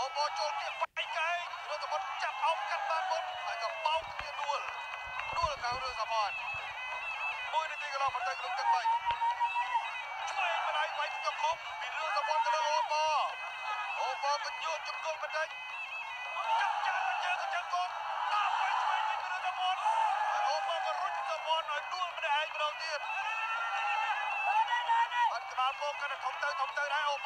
អូបចូលទៀតបែកកែងរឿងសមុទ្រចាប់អោបកាត់បានមុនហើយក៏បោកទៀតដួលកៅរឿងសមុទ្រ1 នាទីកន្លងបន្តិចក្នុងទឹក3ឆ្វេងម្ដាយវាយយកខំពីរឿងសមុទ្រទៅលើអូបក៏យោជង្គង់បន្តិចចាប់ចាត់ជើងទៅចឹងគាត់តាមไปឆ្វេងពីរឿងសមុទ្រហើយអូបក៏រុញសមុទ្រឲ្យដួលម្នាក់ឯងម្ដងទៀតបាត់ក្បាលពោកកាន់តែធំទៅដែរអូប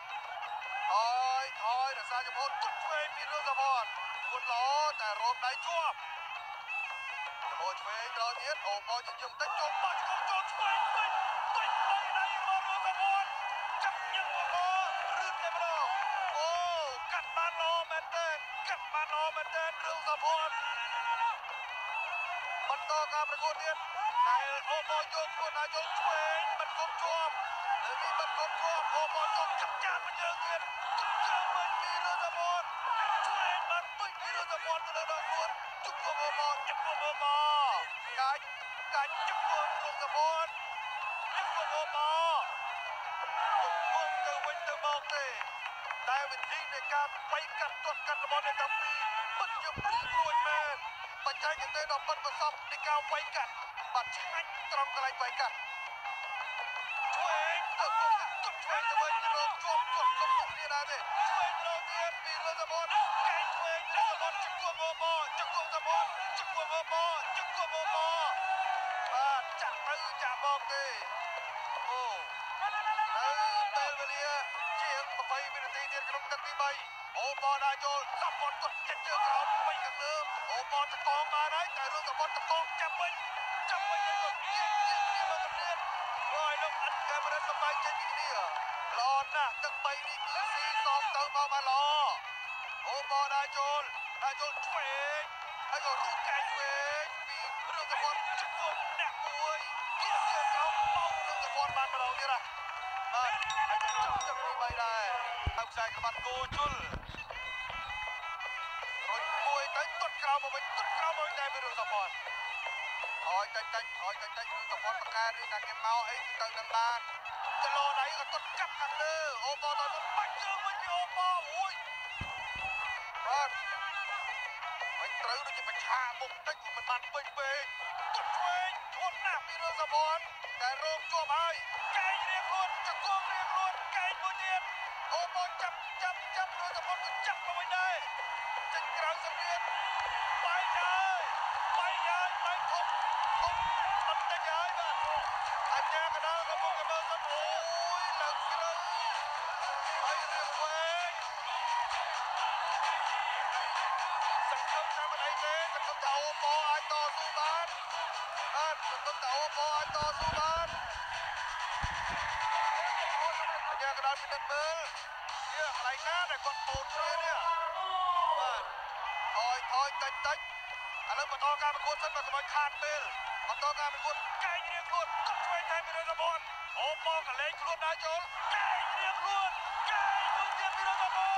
ថយរសារចំហទុតឆ្វេងពីរឿងសមុទ្រខ្លួនល្អតែរោមដៃជាប់ឆ្វេងដល់ទៀតអូបជាយឹមតិចចូលបាច់ចូលឆ្វេងពេញដៃរបស់រឿងសមុទ្រចាប់ញឹកអូបរឹតតែម្ដងអូកាត់បានល្អមែនទែនរឿងសមុទ្របន្តការប្រកួតទៀតតែអូបយកខ្លួនណាយកឆ្វេងមិនគុំជាប់លើនេះមិនគុំជាប់អូបយកចាប់ចាត់មួយជើងទៀតជើងវិញពីរឿងសមុទ្រឆ្វេងបានពេញពីរឿងសមុទ្រទៅដល់ខ្លួនជុំអូបកាច់ជុំរឿងសមុទ្រជុំអូបទៅវិញទៅមកទេតែវិធីនៃការវាយកាត់ទាត់កាត់របស់អ្នកទាំងពីរពិតជាព្រីព្រួយមែនបច្ចេកទេសដ៏ប៉ិនប្រសប់នៃការវាយកាត់បាត់ឆ្ងាញ់ត្រង់កន្លែងវាយកាត់ឆ្វេងទៅទុតឆ្វេងទៅវិញរកជាប់គុំគ្នាដែរទេឆ្វេងទៅទៀតពីរឿងសមុទ្រកែងឆ្វេងរឿងសមុទ្រជុំអូបជុំសមុទ្រជុំអូបបាទចាក់ទៅចាក់មកទេអូនៅពេលវេលាជាង20វិនាទីទៀតក្នុងទឹកទី3អូបណាចូលសមុទ្រគាត់ចិត្តជើងក្រោមពេញខាងលើអូបតកងបានហើយតែរឿងសមុទ្រតកងចាប់វិញគាត់ទៀតមកគ្នាហើយលោកអត់កាមេរ៉ាសម្បែកចេញពីគ្នាល្អណាស់ទឹក3នេះគឺស៊ីសងទៅមកបានល្អអូបណាចូលឆ្វេងហើយក៏រូបកែងឆ្វេងពីរឿងសមុទ្រជង្គង់អ្នកមួយគៀកជើងក្រោមបោករឿងសមុទ្របានម្ដងទៀតបាទហើយតែចប់ទឹកទី3ដែរហើយខ្សែក្បាត់គោជុលរុញមួយទៅទុតក្រោមមកវិញតែពីរឿងសមុទ្រហើយតិចរឿងសមុទ្រប្រកែនេះតែគេមកអីគឺទៅនឹងបានគីឡូដៃក៏ទុតកាប់ខាងលើអូបទៅបាច់ជើងវិញពីអូបអូយបាទមិនត្រូវដូចជាបញ្ឆាមុខតិចមិនបានពេញពេកទុតឆ្វេងឈួនណាស់ពីរឿងសមុទ្រតែរងជាប់ហើយកែងរៀងខ្លួនកងរៀងខ្លួនកែងមួយទៀតអូបចាប់រឿងសមុទ្រក៏ចាប់មកវិញដែរចេញក្រៅសម្ពាធបែកធំបន្តិចហើយបាទអញ្ញាកណ្ដាលក៏មកមើលសិនអូយឡើងជ្រៅហើយរៀងវែងសង្ឃឹមថាមិនអីទេសង្ឃឹមថាអូបអាចតស៊ូបានអញ្ញាកណ្ដាលពិនិត្យមើលនេះកន្លែងណាដែលគាត់បូនគ្នានេះបាទថយតិចឥឡូវបន្តការប្រកួតសិនបើកុំឲ្យខាតពេលបន្តការប្រកួតកែងរៀងខ្លួនកត់ឆ្វេងតែពីរឿងសមុទ្រអូបកលែងខ្លួនណាចូលកែងរៀងខ្លួនកែងមួយទៀតពីរឿងសមុទ្រ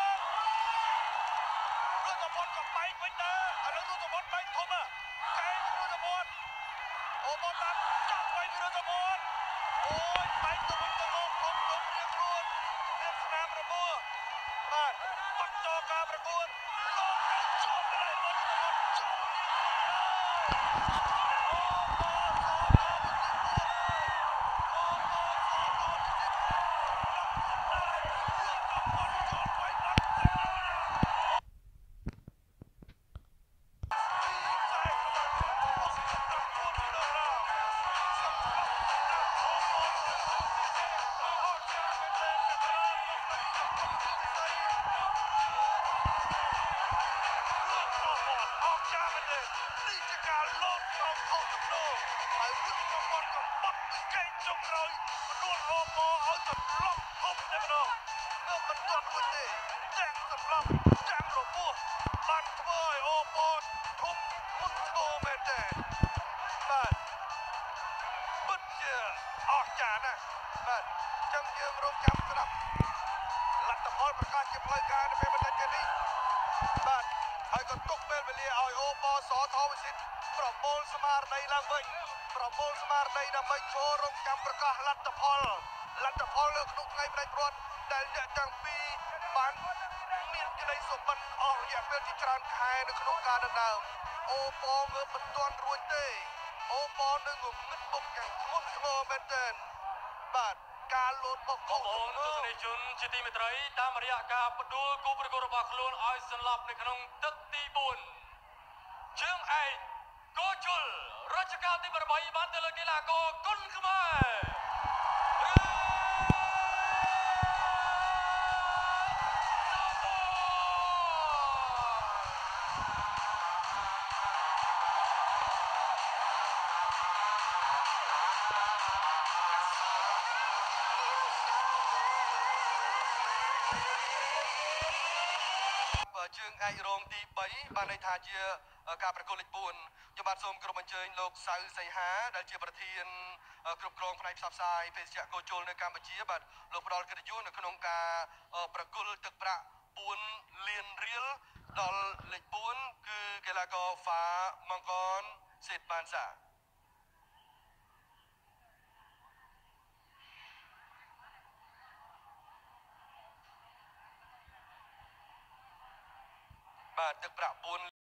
ក៏បែកវិញដែរឥឡូវរឿងសមុទ្របែកធំកែងរឿងសមុទ្រអូបបានចាប់ໄວពីរឿងសមុទ្រអូយបែកទៅវិញទៅមកធំរៀងខ្លួនមានស្នាមរបួសបាទបន្តការប្រកួតលោកជាប់ដែរមកសមុទ្រជាប់នេះជាការលោតត្រង់ខុសទំនោរហើយរឿងសមុទ្រក៏បាត់ពីកែងចុងក្រោយខ្លួនអូបឲ្យសន្លប់ធំតែម្ដងនៅមិនទាន់រួចទេទាំងសន្លប់ទាំងរបួសបានធ្វើឲ្យអូបធំមុនធ្ងរមែនទេបាទពិតជាអស្ចារ្យណាស់បាទចឹងយើងរងចាំស្ដាប់លទ្ធផលប្រកាសជាផ្លូវការនៅពេលបន្តិចទៀតនេះបាទហើយក៏ទុកពេលវេលាឲ្យអូបសថវិសិទ្ធប្រមូលស្មារតីឡើងវិញដើម្បីចូលរងចាំប្រកាសលទ្ធផលនៅក្នុងថ្ងៃផ្ដាច់ព្រាត់ដែលអ្នកទាំងពីរបានមានក្តីសុបិនអស់រយៈពេលជាច្រើនខែនៅក្នុងការដណ្ដើមអូប៉ងើបមិនទាន់រួចទេអូប៉ងនឹងងឹតបុកយ៉ាងធ្ងន់ធ្ងរមែនទែនបាទការលោតបុកខុសបងទស្សនិកជនជាទីមេត្រីតាមរយៈការផ្ដួលគូប្រកួតរបស់ខ្លួនឲ្យសន្លប់នៅក្នុងទឹកទី4ជើងឯកគោជលរជ្ជកាលទី8បានទៅលើកីឡាករគុណខ្មែរជើងឯករងទី3បានន័យថាជាការប្រកួតលេខ4ខ្ញុំបាទសូមក្រុមអញ្ជើញលោកសៅសីហាដែលជាប្រធានគ្រប់គ្រងផ្នែកផ្សព្វផ្សាយភេសជ្ជៈគោជលនៅកម្ពុជាបាទលោកផ្ដល់កិត្តិយសនៅក្នុងការប្រគល់ទឹកប្រាក់4លានរៀលដល់លេខ4គឺកីឡាករហ្វាម៉ង់កនសេតបានសាបាទទឹកប្រាក់4